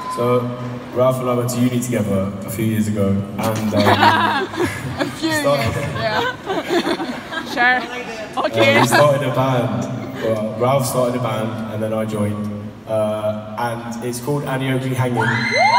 So, Ralph and I went to uni together a few years ago, and a few years, yeah. Sure. Okay. We started a band. Well, Ralph started a band, and then I joined, and it's called Aniogly Hanging.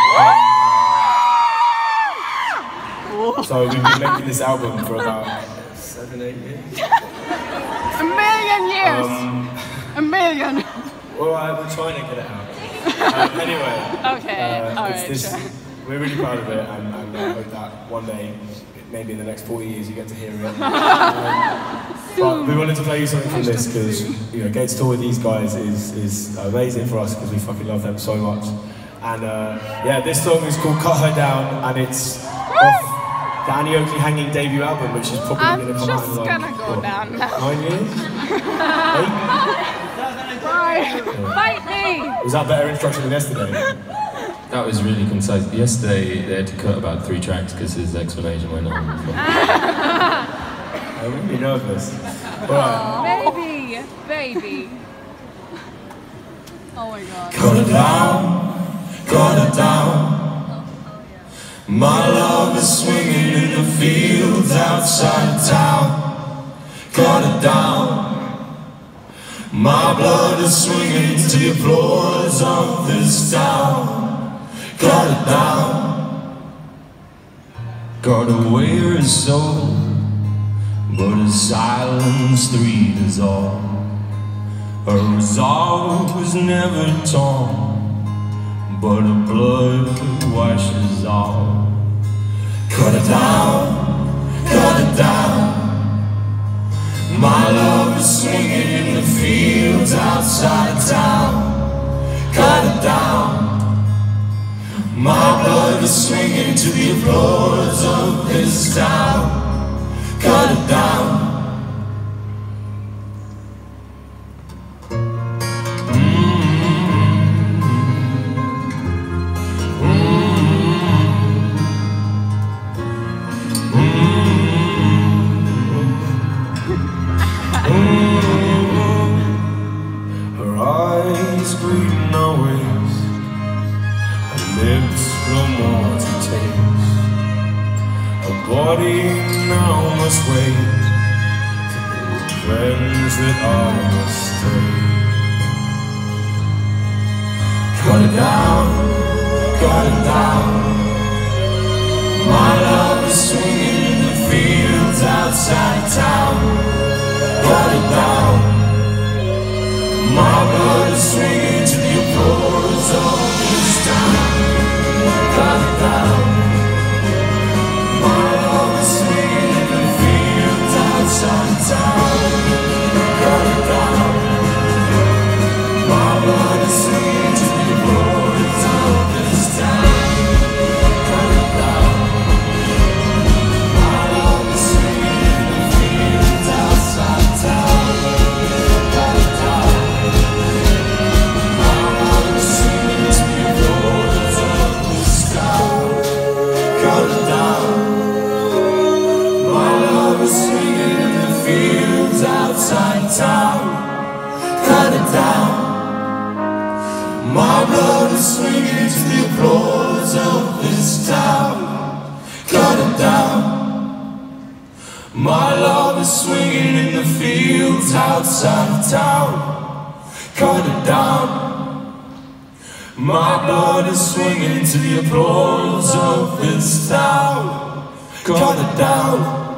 So we've been making this album for about 7, 8 years. A million years. A million. Well, we're trying to get it out. Anyway. Okay. All right. Sure. We're really proud of it, and I hope that one day, maybe in the next 40 years, you get to hear it. But we wanted to play you something from this because getting to tour with these guys is amazing for us because we fucking love them so much. And yeah, this song is called "Cut Her Down," and it's off the Aniogly Hanging debut album, which is probably going to come out in like, gonna go down now. 9 years? 8? Fight me! Was that better instruction than yesterday? That was really concise. Yesterday they had to cut about 3 tracks because his explanation went on. I'm really nervous. Right. Baby. Oh my god. Cut her down. My love is swinging in the fields outside of town. Cut her down. My blood is swinging to the applause of this town. Cut her down. Got away her soul, but her silence reads all. Her resolve was never torn, but her blood washes all. Cut her down, cut her down. My love is swinging in the fields outside of town. Cut her down. My blood is swinging to the applause of this town. Cut her down. Her eyes greeting our ways, her lips no more to taste. Her body now must wait for the friends that I must take. Cut her down, cut her down. My love is swinging in the fields outside of town. Cut it down. My blood is swinging to the applause of this town. Cut it down. My love is swinging in the fields outside of town. Cut it down. My blood is swinging to the applause of this town. Cut it down. My love is swinging in the fields outside of town. Cut it down. My love is swinging to the applause of this town. Cut it down. My love is swinging in the fields outside of town. Cut it down. My blood is swinging to the applause of this town. Cut it down. My love is swinging in the fields outside of town. Cut it down. My blood is swinging to the applause of this town. Cut it down.